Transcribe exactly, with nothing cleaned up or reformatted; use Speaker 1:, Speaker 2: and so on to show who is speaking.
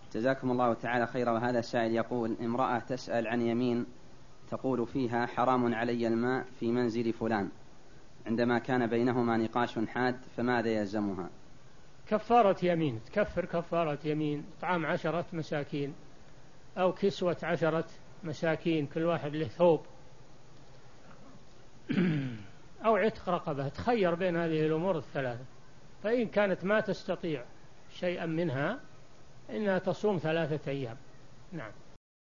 Speaker 1: جزاكم الله تعالى خيرا. وهذا السائل يقول: امرأة تسأل عن يمين تقول فيها حرام علي الماء في منزل فلان، عندما كان بينهما نقاش حاد، فماذا يلزمها؟
Speaker 2: كفارة يمين، تكفر كفارة يمين، إطعام عشرة مساكين أو كسوة عشرة مساكين كل واحد له ثوب، أو عتق رقبة. تخير بين هذه الأمور الثلاثة، فإن كانت ما تستطيع شيئا منها إنها تصوم ثلاثة أيام. نعم.